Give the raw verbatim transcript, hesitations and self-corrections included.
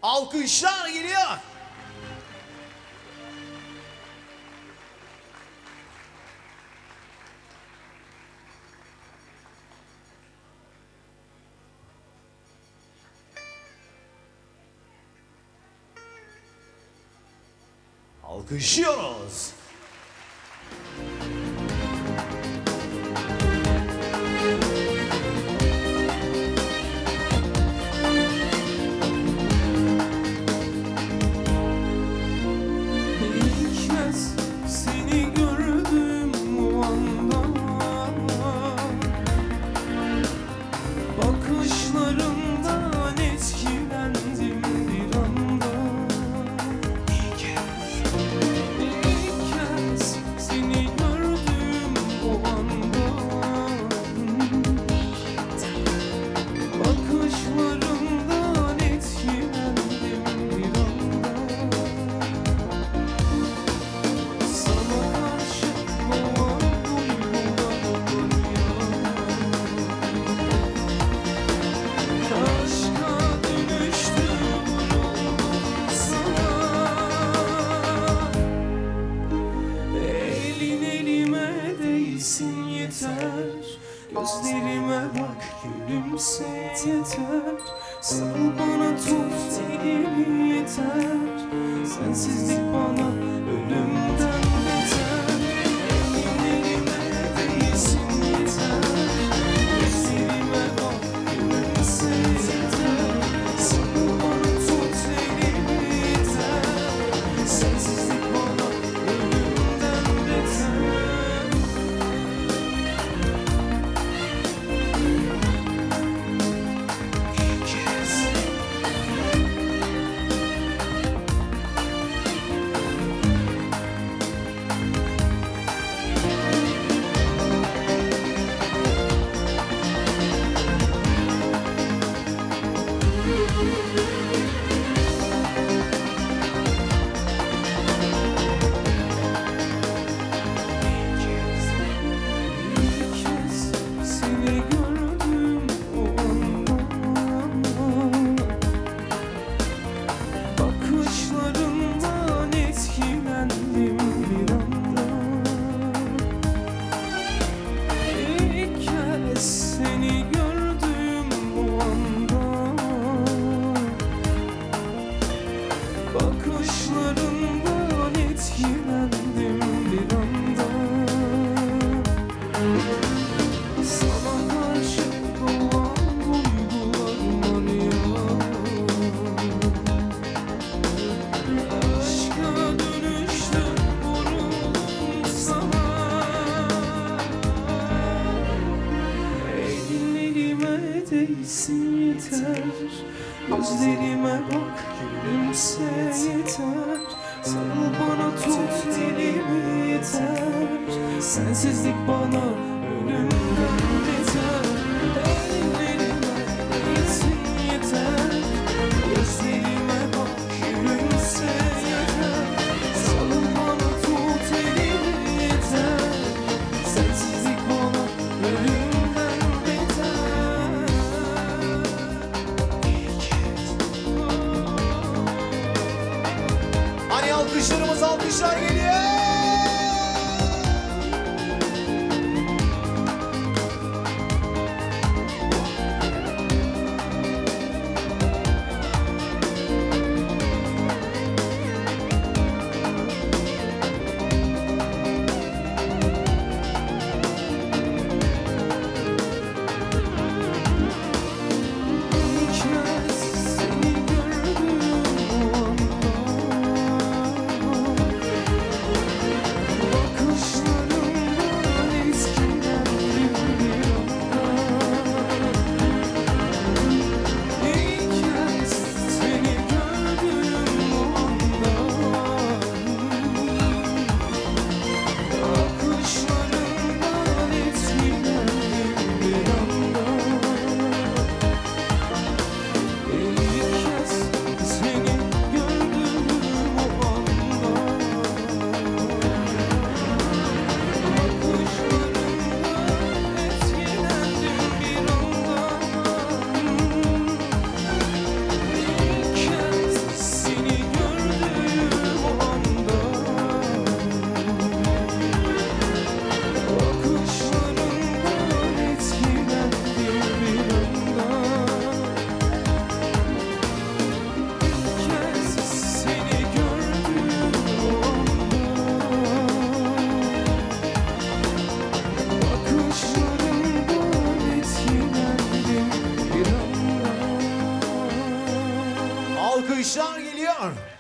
Alkışlar geliyor. Alkışlıyoruz. Gözlerime bak, gülümse yeter. Sarıl bana, tut elimi yeter. Sensizlik bana ölümden beter. Ellerime değilsin yeter. Gözlerime bak, gülümse yeter. Sarıl bana, tut elimi yeter. Sensizlik bana ölümden beter. Gözlerime bak, gülümse yeter. Sarıl bana, tut elimi yeter. Sensizlik bana ölümden beter. Ellerime değilsin yeter. Gözlerime bak, gülümse yeter. Sarıl bana, tut elimi yeter. Sensizlik bana ölümden beter. Hani alkışlarımız, alkışlar geliyor. Seni gördüm o anda. Alkışlar geliyor.